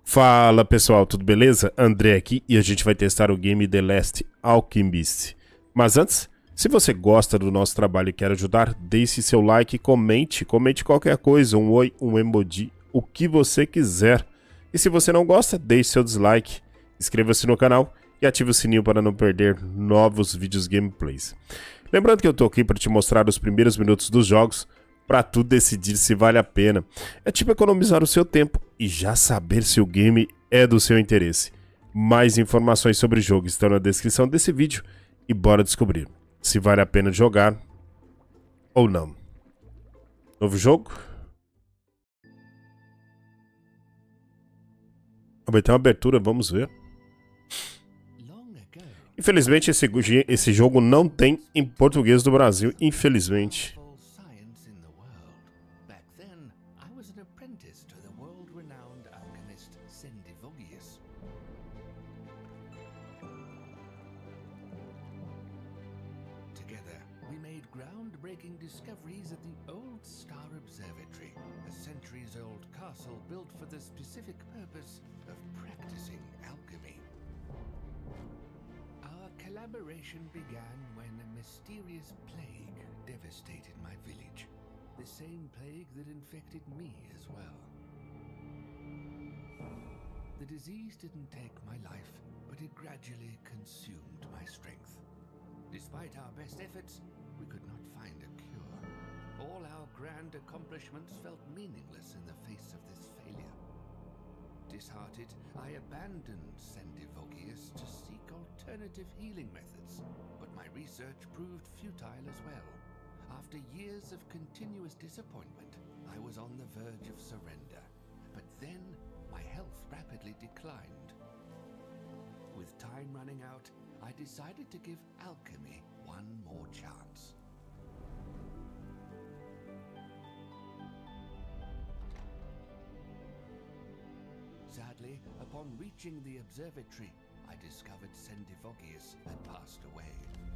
Fala pessoal, tudo beleza? André aqui e a gente vai testar o game The Last Alchemist. Mas antes, se você gosta do nosso trabalho e quer ajudar, deixe seu like e comente qualquer coisa, um oi, um emoji, o que você quiser. E se você não gosta, deixe seu dislike, inscreva-se no canal e ative o sininho para não perder novos vídeos gameplays. Lembrando que eu tô aqui para te mostrar os primeiros minutos dos jogos, para tu decidir se vale a pena. É tipo economizar o seu tempo e já saber se o game é do seu interesse. Mais informações sobre o jogo estão na descrição desse vídeo e bora descobrir se vale a pena jogar ou não. Novo jogo? Vai ter uma abertura, vamos ver. Infelizmente esse jogo não tem em português do Brasil, infelizmente. Groundbreaking discoveries at the Old Star Observatory, a centuries-old castle built for the specific purpose of practicing alchemy. Our collaboration began when a mysterious plague devastated my village, the same plague that infected me as well. The disease didn't take my life, but it gradually consumed my strength. Despite our best efforts, we could not find a cure. All our grand accomplishments felt meaningless in the face of this failure. Disheartened, I abandoned Sendivogius to seek alternative healing methods, but my research proved futile as well. After years of continuous disappointment, I was on the verge of surrender, but then my health rapidly declined. With time running out, I decided to give alchemy one more chance. Sadly, upon reaching the observatory, I discovered Sendivogius had passed away.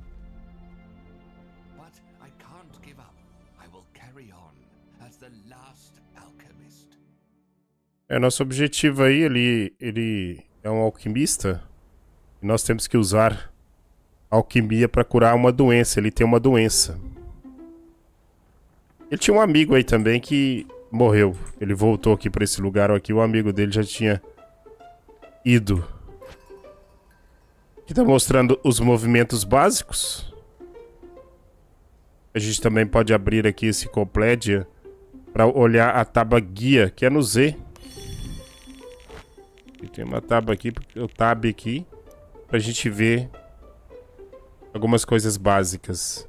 But I can't give up. I will carry on as the last alchemist. Nosso objetivo aí, ele é um alquimista. E nós temos que usar alquimia para curar uma doença. Ele tem uma doença. Ele tinha um amigo aí também que morreu. Ele voltou aqui para esse lugar aqui. O amigo dele já tinha ido. Aqui tá mostrando os movimentos básicos. A gente também pode abrir aqui esse Compledia para olhar a tábua guia, que é no Z. E tem uma tábua aqui, o tab aqui, pra gente ver algumas coisas básicas.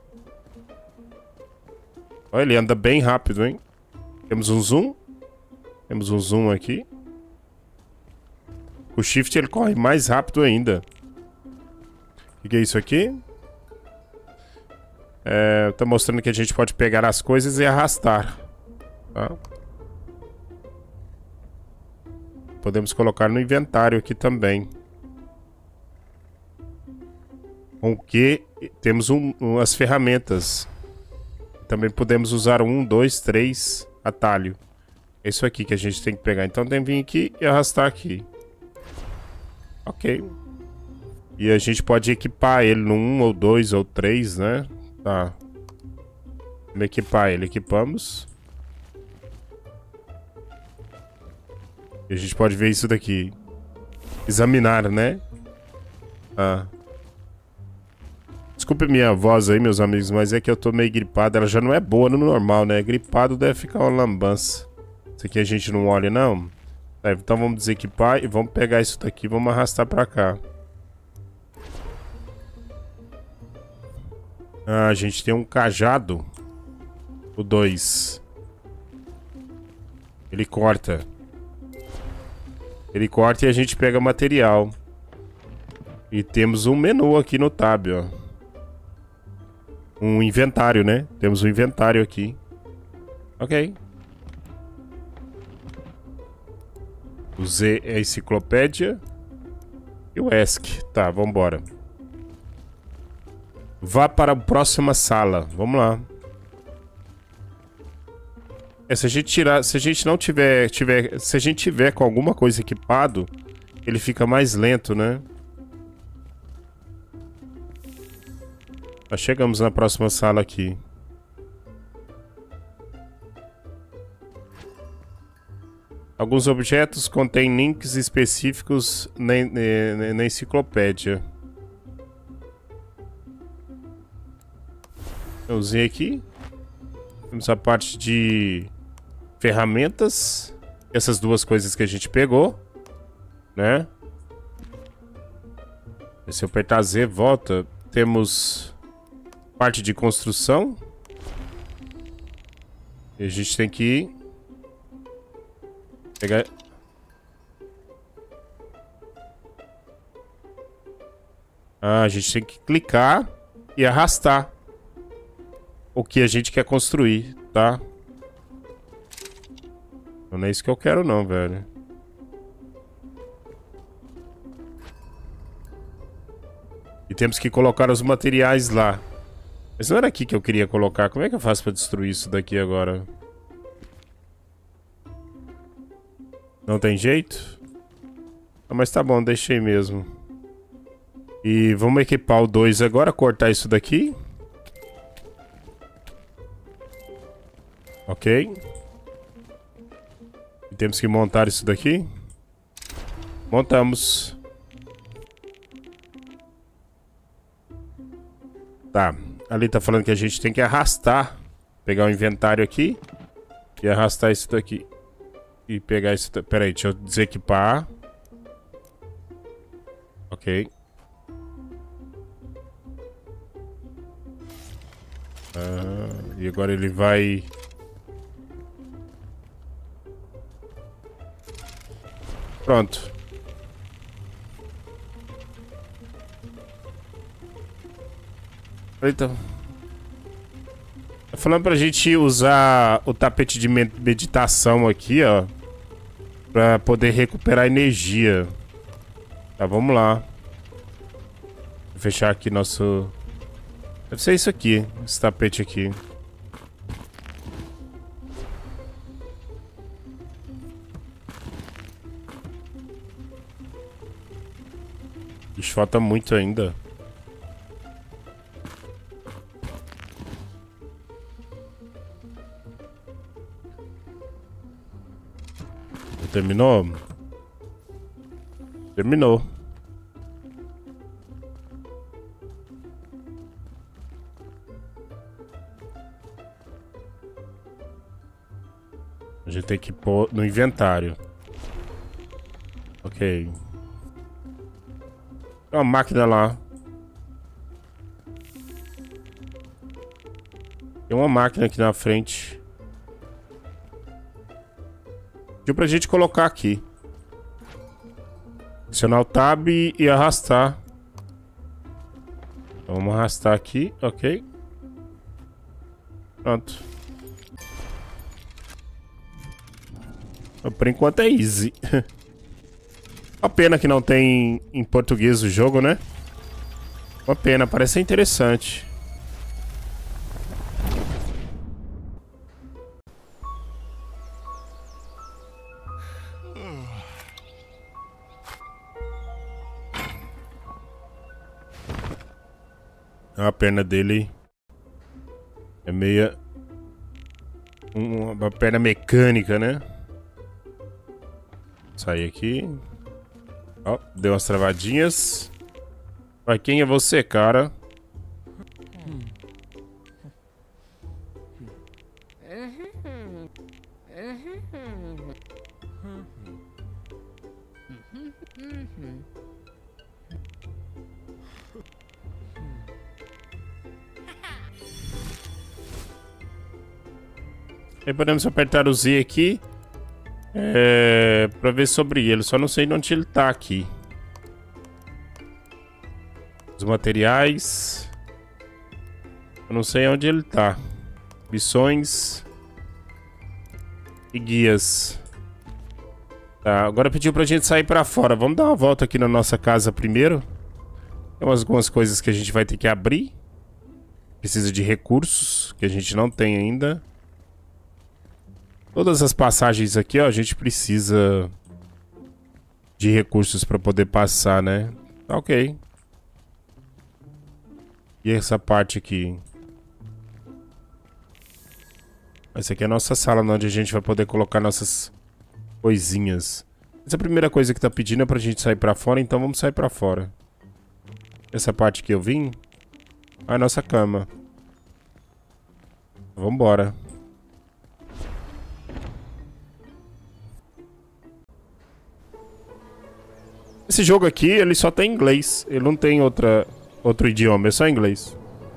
Olha, ele anda bem rápido, hein? Temos um zoom. Temos um zoom aqui. O shift ele corre mais rápido ainda. O que é isso aqui? Tá mostrando que a gente pode pegar as coisas e arrastar. Tá? Podemos colocar no inventário aqui também. Com que temos as ferramentas. Também podemos usar 1, 2, 3 atalho. É isso aqui que a gente tem que pegar. Então tem que vir aqui e arrastar aqui. Ok. E a gente pode equipar ele no 1 ou 2 ou 3, né? Tá. Vamos equipar ele. Equipamos. E a gente pode ver isso daqui. Examinar, né? Ah. Desculpe minha voz aí, meus amigos, mas é que eu tô meio gripado. Ela já não é boa no normal, né? Gripado deve ficar uma lambança. Isso aqui a gente não olha, não? Então vamos desequipar e vamos pegar isso daqui e vamos arrastar pra cá. Ah, a gente tem um cajado. O 2. Ele corta. Ele corta e a gente pega material. E temos um menu aqui no tab, ó. Um inventário, né? Temos um inventário aqui. Ok. O Z é a enciclopédia. E o ESC. Tá, vambora. Vá para a próxima sala. Vamos lá. se a gente tirar, se a gente não tiver, se a gente tiver com alguma coisa equipado, ele fica mais lento, né? Nós chegamos na próxima sala aqui. Alguns objetos contêm links específicos na enciclopédia. Eu usei aqui. Temos a parte de ferramentas. Essas duas coisas que a gente pegou, né? Se eu apertar Z, volta. Temos parte de construção. E a gente tem que pegar... Ah, a gente tem que clicar e arrastar o que a gente quer construir, tá? Não é isso que eu quero não, velho. E temos que colocar os materiais lá. Mas não era aqui que eu queria colocar. Como é que eu faço pra destruir isso daqui agora? Não tem jeito? Ah, mas tá bom, deixei mesmo. E vamos equipar o 2 agora, cortar isso daqui. Ok. E temos que montar isso daqui. Montamos. Tá. Ali tá falando que a gente tem que arrastar. Pegar o inventário aqui. E arrastar isso daqui. E pegar isso... Pera aí, deixa eu desequipar. Ok. E agora ele vai... Pronto. Eita. Tá falando pra gente usar o tapete de meditação aqui, ó. Pra poder recuperar energia. Tá, vamos lá. Vou fechar aqui nosso... Deve ser isso aqui, esse tapete aqui. Ixi, falta muito ainda. Terminou? Terminou. A gente tem que pôr no inventário. Ok. Tem uma máquina lá. Tem uma máquina aqui na frente. Pediu pra gente colocar aqui. Adicionar o tab e arrastar. Então, vamos arrastar aqui, ok. Pronto. Por enquanto é easy. Uma pena que não tem em português o jogo, né? Uma pena, parece ser interessante. A perna dele é meia... uma perna mecânica, né? Sair aqui. Ó, deu umas travadinhas. Mas quem é você, cara? Aí podemos apertar o Z aqui. Pra ver sobre ele. Só não sei onde ele tá aqui. Os materiais. Eu não sei onde ele tá. Missões. E guias. Tá, agora pediu pra gente sair pra fora. Vamos dar uma volta aqui na nossa casa primeiro. Tem algumas coisas que a gente vai ter que abrir. Precisa de recursos que a gente não tem ainda. Todas as passagens aqui, ó, a gente precisa de recursos pra poder passar, né? Tá ok. E essa parte aqui? Essa aqui é a nossa sala, onde a gente vai poder colocar nossas coisinhas. Essa primeira coisa que tá pedindo é pra gente sair pra fora, então vamos sair pra fora. Essa parte que eu vim é a nossa cama. Vambora. Esse jogo aqui, ele só tem inglês. Ele não tem outro idioma, é só inglês.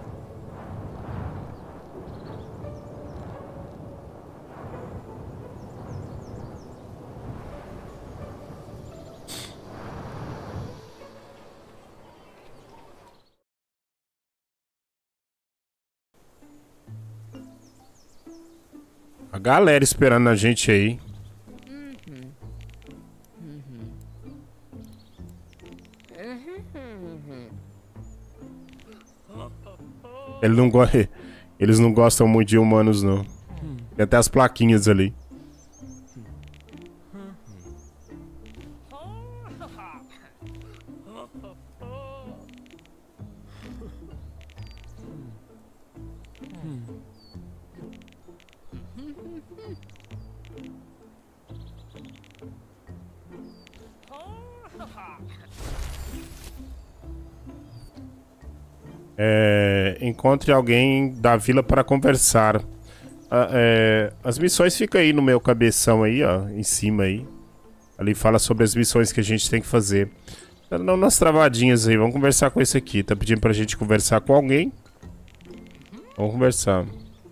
A galera esperando a gente aí. Eles não gostam muito de humanos, não. Tem até as plaquinhas ali. Encontre alguém da vila para conversar. As missões ficam aí no meu cabeção aí, ó, em cima aí. Ali fala sobre as missões que a gente tem que fazer. Não nas travadinhas aí, vamos conversar com esse aqui. Tá pedindo pra gente conversar com alguém. Vamos conversar.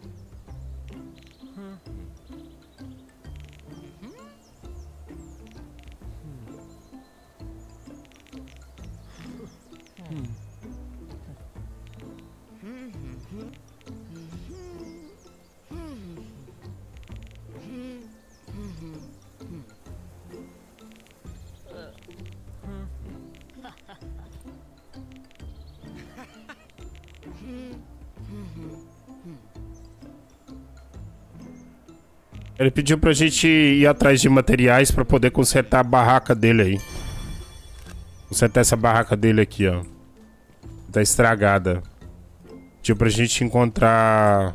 Ele pediu pra gente ir atrás de materiais pra poder consertar a barraca dele aí. Consertar essa barraca dele aqui, ó. Tá estragada. Pediu pra gente encontrar...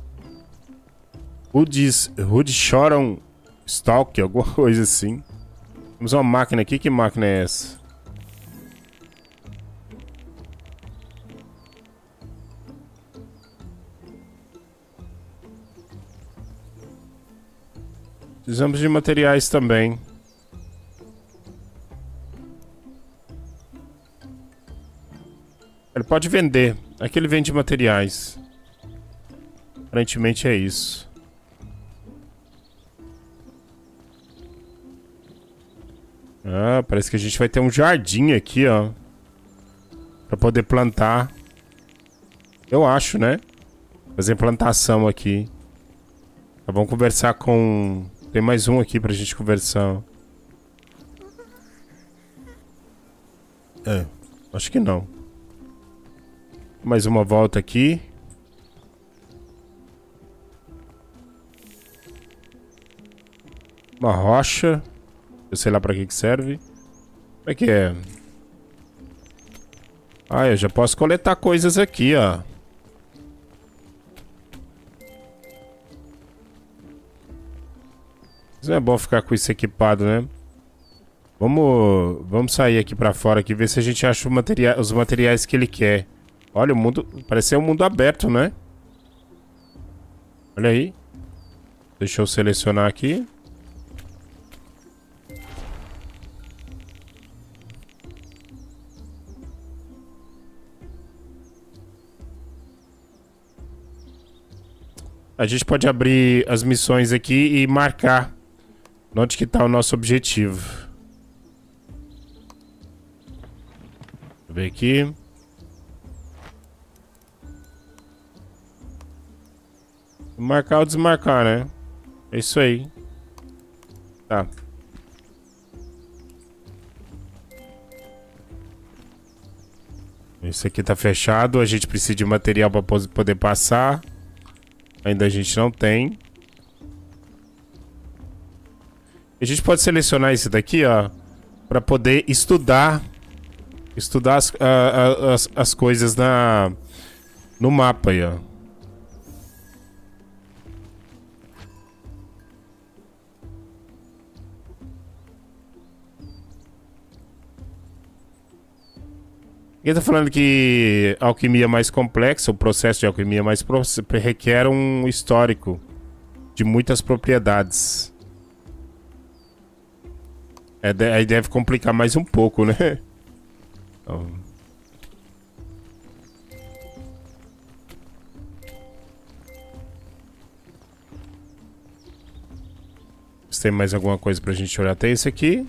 Rudishoron Stalk, alguma coisa assim. Temos uma máquina aqui. Que máquina é essa? Precisamos de materiais também. Ele pode vender. Aqui ele vende materiais. Aparentemente é isso. Ah, parece que a gente vai ter um jardim aqui, ó. Pra poder plantar. Eu acho, né? Fazer plantação aqui. Tá, vamos conversar com... Tem mais um aqui pra gente conversar. Acho que não. Mais uma volta aqui. Uma rocha. Eu sei lá pra que serve. Como é que é? Ah, eu já posso coletar coisas aqui, ó. Não é bom ficar com isso equipado, né? Vamos sair aqui pra fora aqui, ver se a gente acha os materiais que ele quer. Olha, o mundo... Parece ser um mundo aberto, né? Olha aí. Deixa eu selecionar aqui. A gente pode abrir as missões aqui e marcar onde que tá o nosso objetivo. Deixa eu ver aqui. Marcar ou desmarcar, né? É isso aí. Tá. Esse aqui tá fechado. A gente precisa de material para poder passar. Ainda a gente não tem. gente pode selecionar esse daqui, ó, pra poder estudar as coisas no mapa aí, ó. Ele tá falando que a alquimia mais complexa, o processo de alquimia mais requer um histórico de muitas propriedades. Aí deve complicar mais um pouco, né? Então... Se tem mais alguma coisa pra gente olhar, tem esse aqui.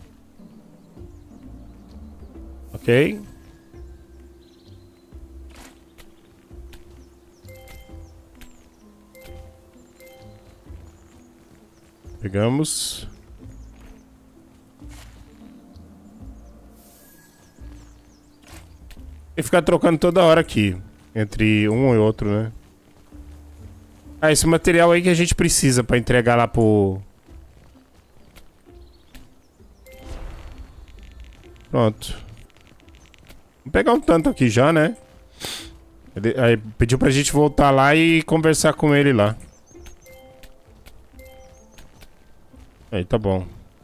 Ok. Pegamos. E ficar trocando toda hora aqui. Entre um e outro, né? Ah, esse material aí que a gente precisa pra entregar lá pro... Pronto. Vou pegar um tanto aqui já, né? Aí pediu pra gente voltar lá e conversar com ele lá. Aí, tá bom.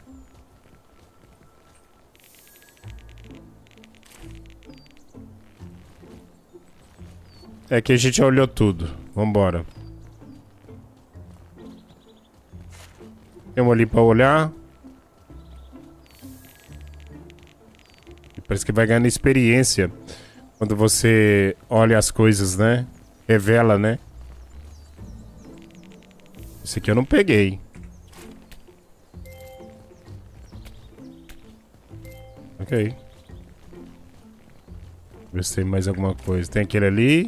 É que a gente já olhou tudo. Vambora. Tem um ali pra olhar. E parece que vai ganhando experiência quando você olha as coisas, né? Revela, né? Esse aqui eu não peguei. Ok. Ver se tem mais alguma coisa. Tem aquele ali.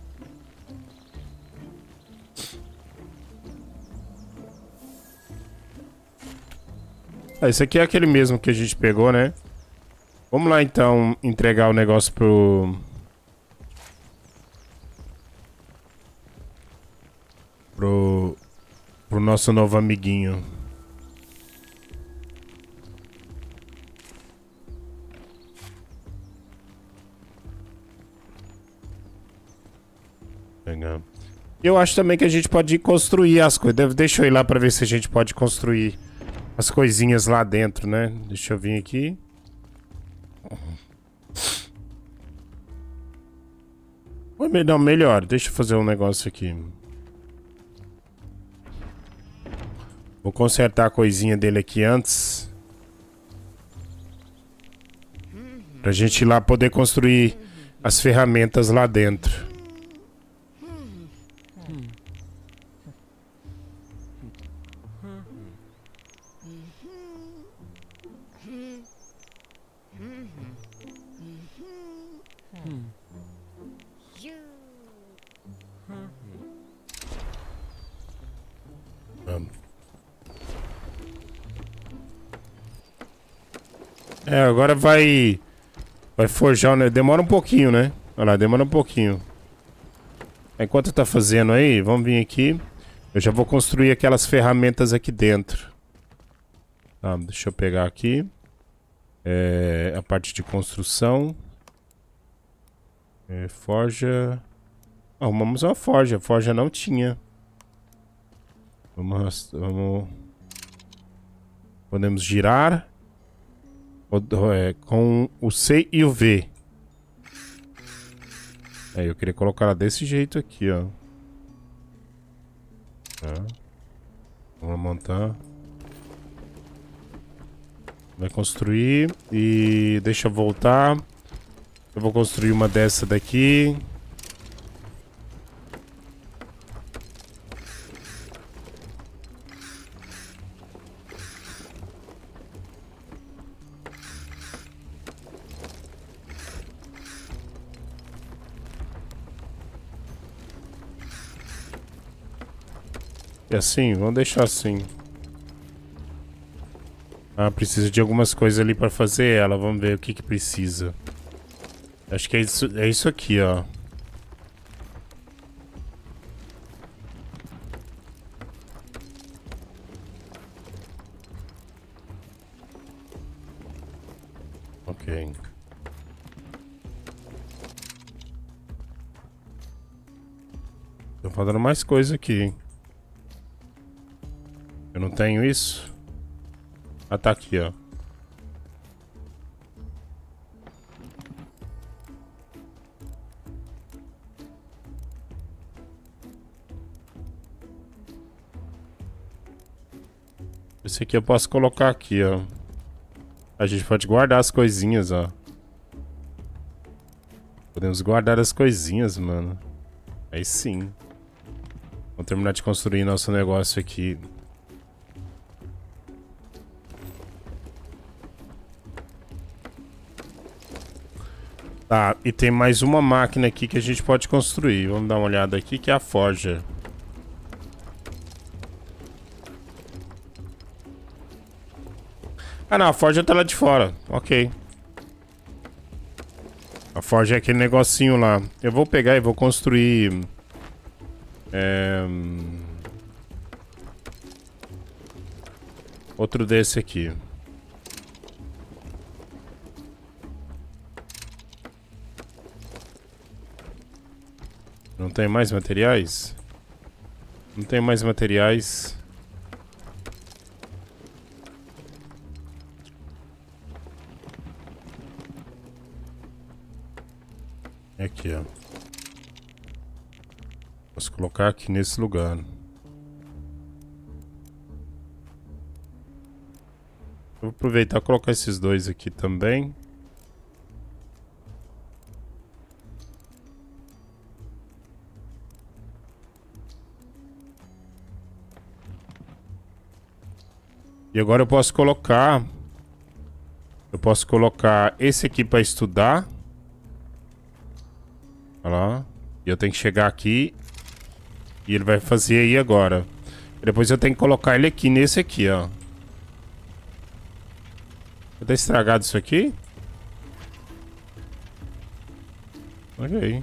Ah, esse aqui é aquele mesmo que a gente pegou, né? Vamos lá então entregar o negócio pro nosso novo amiguinho. Legal. Eu acho também que a gente pode construir as coisas. Deixa eu ir lá pra ver se a gente pode construir as coisinhas lá dentro, né? Deixa eu vir aqui. Não, melhor. Deixa eu fazer um negócio aqui. Vou consertar a coisinha dele aqui antes. Pra gente ir lá poder construir as ferramentas lá dentro. É, agora vai forjar, né? Demora um pouquinho, né? Olha lá, demora um pouquinho. Enquanto tá fazendo aí, vamos vir aqui. Eu já vou construir aquelas ferramentas aqui dentro. Tá, deixa eu pegar aqui. A parte de construção. Forja. Arrumamos uma forja. A forja não tinha. Vamos... Podemos girar. Com o C e o V. Eu queria colocar ela desse jeito aqui, ó. Tá. Vamos montar. Vai construir. E deixa eu voltar. Eu vou construir uma dessa daqui. E assim, vamos deixar assim. Ah, precisa de algumas coisas ali pra fazer ela. Vamos ver o que precisa. Acho que é isso aqui, ó. Ok. Tô falando mais coisa aqui. Eu não tenho isso? Ah, tá aqui, ó. Esse aqui eu posso colocar aqui, ó. A gente pode guardar as coisinhas, ó. Podemos guardar as coisinhas, mano. Aí sim. Vamos terminar de construir nosso negócio aqui. Tá, e tem mais uma máquina aqui que a gente pode construir. Vamos dar uma olhada aqui, que é a forja. Ah, não, a forja tá lá de fora. Ok. A forja é aquele negocinho lá. Eu vou pegar e vou construir... outro desse aqui. Não tem mais materiais? Não tem mais materiais. Aqui, ó. Posso colocar aqui nesse lugar. Vou aproveitar e colocar esses dois aqui também. E agora eu posso colocar... Eu posso colocar esse aqui para estudar. Olha lá. E eu tenho que chegar aqui. E ele vai fazer aí agora. Depois eu tenho que colocar ele aqui, nesse aqui, ó. Tá estragado isso aqui? Ok.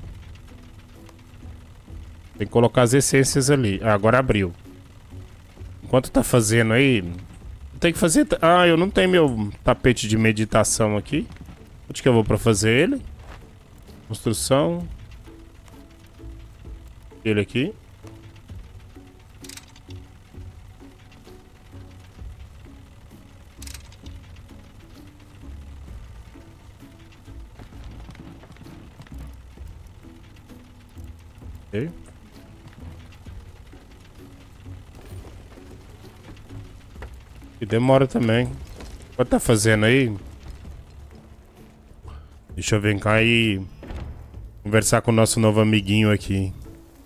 Tem que colocar as essências ali. Ah, agora abriu. Enquanto tá fazendo aí... Tem que fazer... Ah, eu não tenho meu tapete de meditação aqui. Onde que eu vou pra fazer ele? Construção. Ele aqui. Ok. E demora também. O que tá fazendo aí? Deixa eu vir cá e conversar com o nosso novo amiguinho aqui.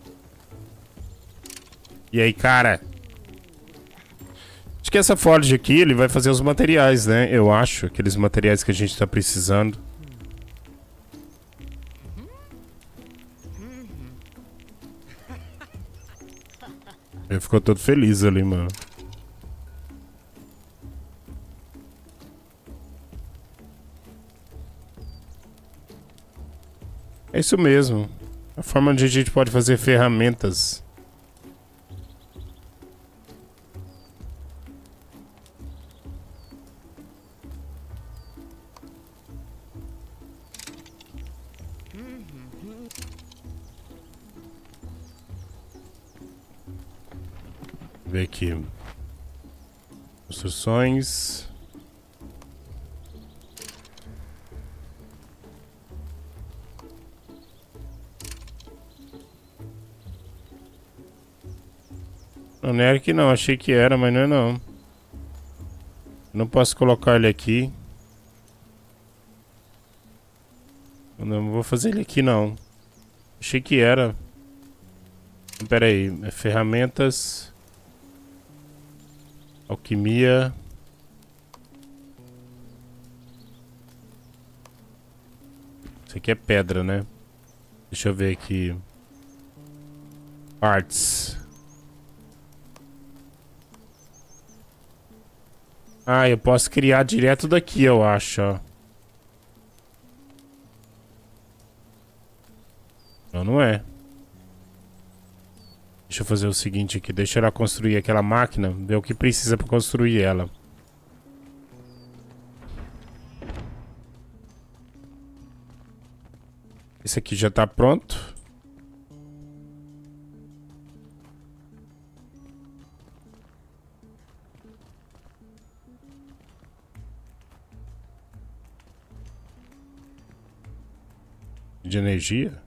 E aí, cara? Acho que essa forja aqui, ele vai fazer os materiais, né? Eu acho, aqueles materiais que a gente tá precisando. Ele ficou todo feliz ali, mano. É isso mesmo. A forma onde a gente pode fazer ferramentas. Ver aqui. Construções. Não era que não, achei que era, mas não é não. Não posso colocar ele aqui. Não vou fazer ele aqui não. Achei que era. Pera aí, ferramentas. Alquimia. Isso aqui é pedra, né? Deixa eu ver aqui. Arts. Ah, eu posso criar direto daqui, eu acho, ó. Não, não é. Deixa eu fazer o seguinte aqui. Deixa ela construir aquela máquina. Ver o que precisa pra construir ela. Esse aqui já tá pronto. De energia?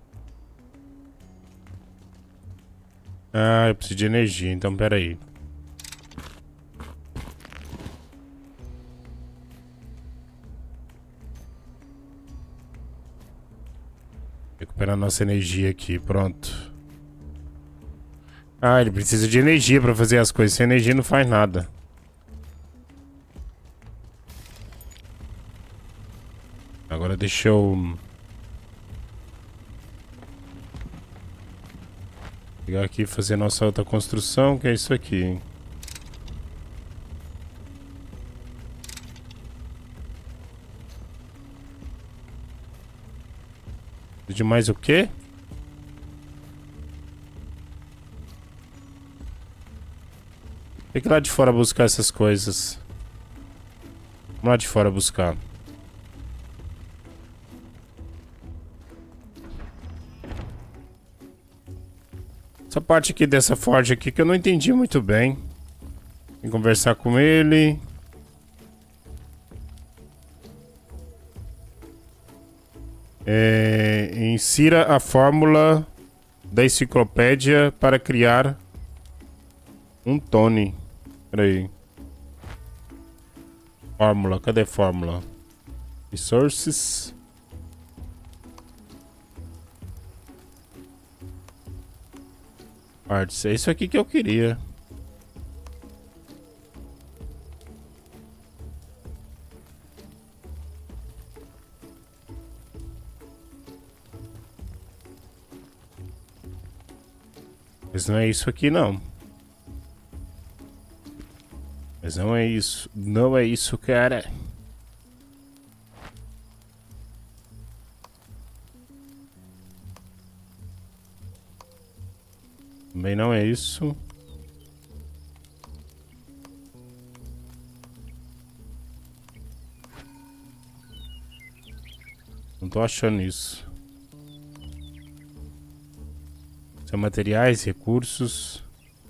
Ah, eu preciso de energia, então pera aí. Recuperar nossa energia aqui, pronto. Ah, ele precisa de energia pra fazer as coisas. Sem energia não faz nada. Agora deixa eu... pegar aqui e fazer nossa outra construção, que é isso aqui, hein? De mais o quê? Tem que ir lá de fora buscar essas coisas. Vamos lá de fora buscar. Essa parte aqui dessa forja aqui que eu não entendi muito bem. Tem que conversar com ele. Insira a fórmula da enciclopédia para criar um Tony. Pera aí. Fórmula, cadê a fórmula? Resources. Parts, é isso aqui que eu queria. Mas não é isso aqui não. Mas não é isso. Não é isso, cara. Também não é isso. Não tô achando isso. São materiais, recursos.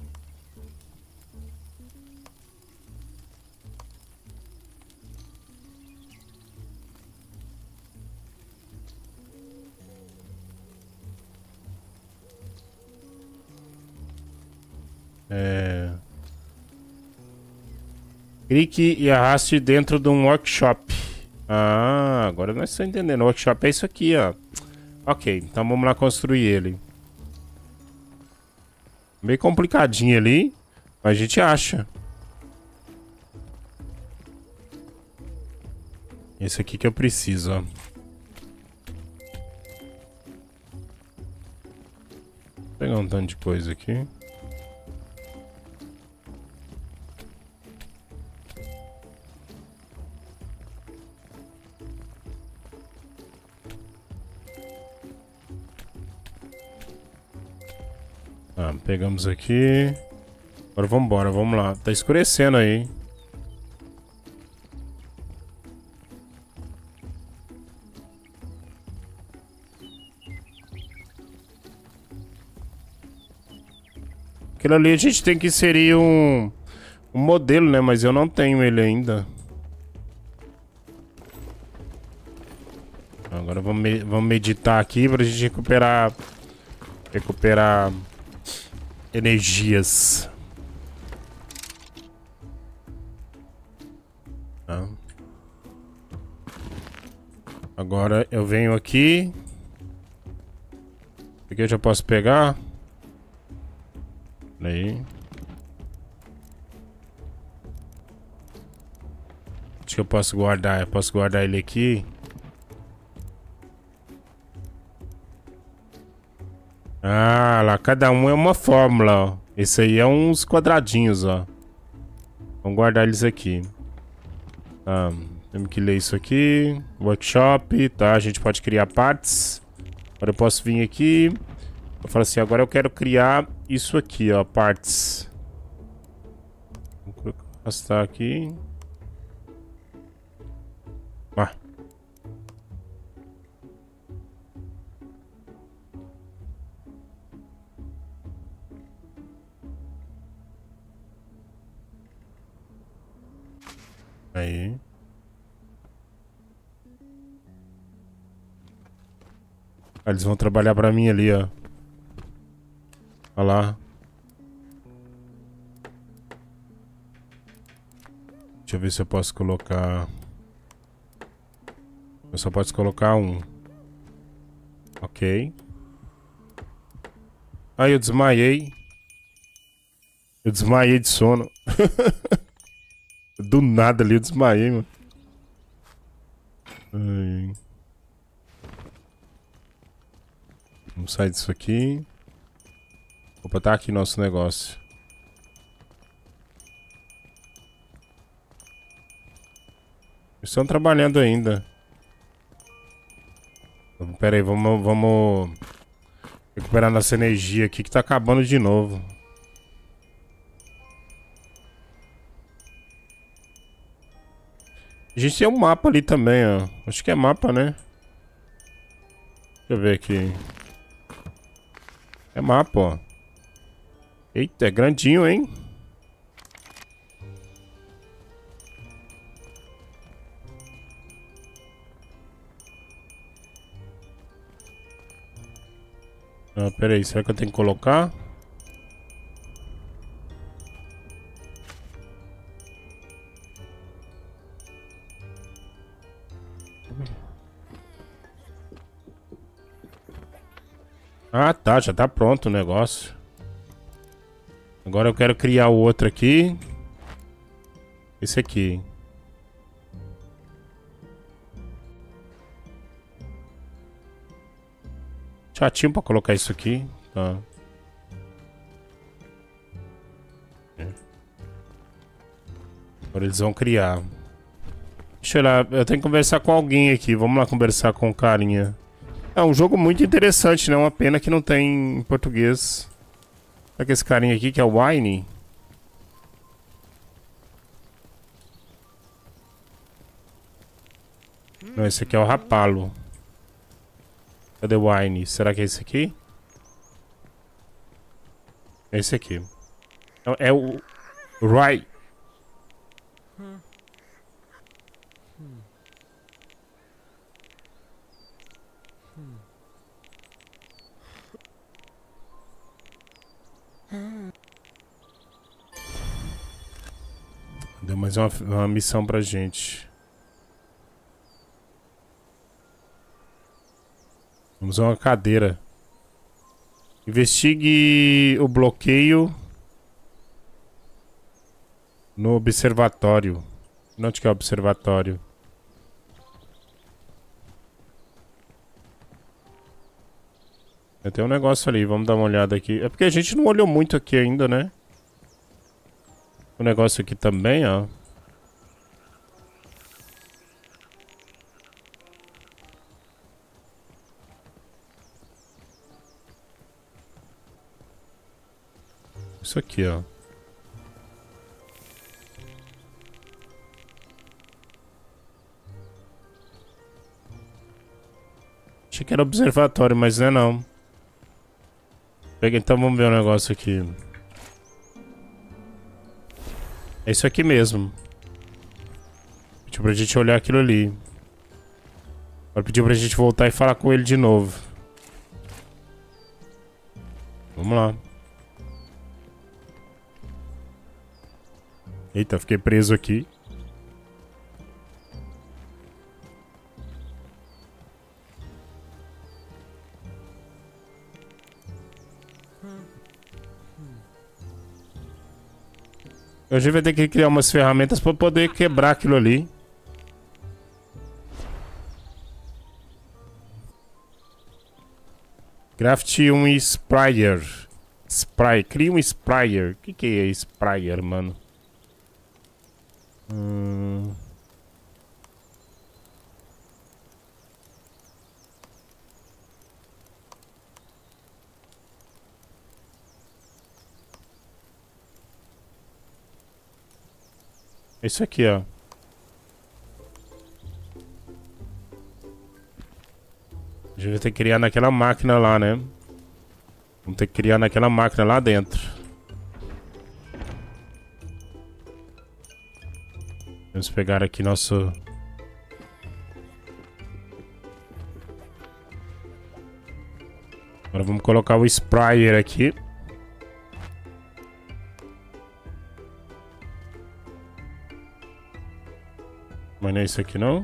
Clique e arraste dentro de um workshop. Ah, agora nós estamos entendendo. O workshop é isso aqui, ó. Ok, então vamos lá construir ele. Meio complicadinho ali, mas a gente acha. Esse aqui que eu preciso, ó. Vou pegar um tanto de coisa aqui. Ah, pegamos aqui. Agora vamos embora, vamos lá. Tá escurecendo aí. Aquilo ali a gente tem que inserir um modelo, né? Mas eu não tenho ele ainda. Agora vamos meditar aqui pra gente recuperar energias. Tá. Agora eu venho aqui. Aqui eu já posso pegar. Aí. Acho que eu posso guardar. Eu posso guardar ele aqui. Ah, lá, cada um é uma fórmula, ó. Esse aí é uns quadradinhos, ó. Vamos guardar eles aqui. Ah, temos que ler isso aqui. Workshop, tá? A gente pode criar partes. Agora eu posso vir aqui. Eu falo assim, agora eu quero criar isso aqui, ó, partes. Vou arrastar aqui. Ah. Aí. Ah, eles vão trabalhar pra mim ali, ó. Olha lá. Deixa eu ver se eu posso colocar... Eu só posso colocar um. Ok. Aí eu desmaiei. Eu desmaiei de sono. Do nada ali eu desmaiei, mano. Ai. Vamos sair disso aqui. Opa, tá aqui nosso negócio. Estão trabalhando ainda. Pera aí, vamos recuperar nossa energia aqui que tá acabando de novo. A gente tem um mapa ali também, ó. Acho que é mapa, né? Deixa eu ver aqui. É mapa, ó. Eita, é grandinho, hein? Ah, pera aí, será que eu tenho que colocar? Ah, tá, já tá pronto o negócio. Agora eu quero criar o outro aqui. Esse aqui. Chatinho pra colocar isso aqui. Tá. Agora eles vão criar. Deixa eu lá, eu tenho que conversar com alguém aqui. Vamos lá conversar com o carinha. É um jogo muito interessante, né? Uma pena que não tem em português. Será que esse carinha aqui que é o Wine? Não, esse aqui é o Rapalo. Cadê o Wine? Será que é esse aqui? É esse aqui. É o Right. Deu mais uma missão pra gente. Vamos usar uma cadeira. Investigue o bloqueio no observatório. Onde que é o observatório? Tem um negócio ali, vamos dar uma olhada aqui. É porque a gente não olhou muito aqui ainda, né? O negócio aqui também, ó. Isso aqui, ó. Achei que era observatório, mas não é não. Pega, então vamos ver o negócio aqui. É isso aqui mesmo. Pediu pra gente olhar aquilo ali. Agora pediu pra gente voltar e falar com ele de novo. Vamos lá. Eita, fiquei preso aqui. A gente vai ter que criar umas ferramentas pra poder quebrar aquilo ali. Craft um sprayer. Cria um sprayer. O que é sprayer, mano? É isso aqui, ó. A gente vai ter que criar naquela máquina lá, né? Vamos ter que criar naquela máquina lá dentro. Vamos pegar aqui nosso... Agora vamos colocar o sprayer aqui. Mas não é isso aqui não.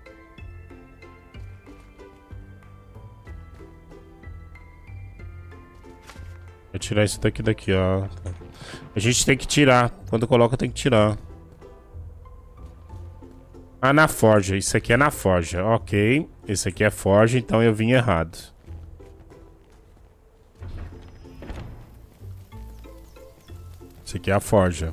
Vou tirar isso daqui, ó. A gente tem que tirar. Quando coloca tem que tirar. Ah, na forja. Isso aqui é na forja. Ok. Esse aqui é forja, então eu vim errado. Esse aqui é a forja.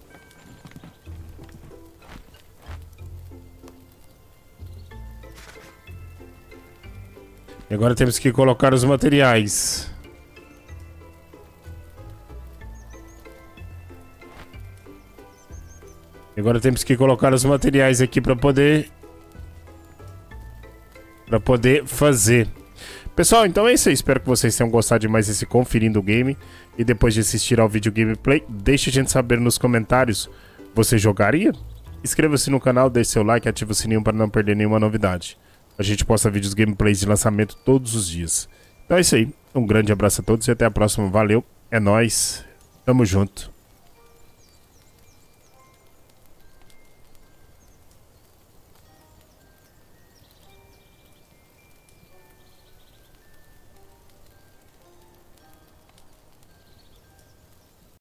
E agora temos que colocar os materiais. E agora temos que colocar os materiais aqui para poder fazer. Pessoal, então é isso aí. Espero que vocês tenham gostado de mais esse Conferindo o Game. E depois de assistir ao vídeo gameplay, deixe a gente saber nos comentários. Você jogaria? Inscreva-se no canal, deixe seu like e ative o sininho para não perder nenhuma novidade. A gente posta vídeos gameplays de lançamento todos os dias. Então é isso aí. Um grande abraço a todos e até a próxima. Valeu, é nóis. Tamo junto.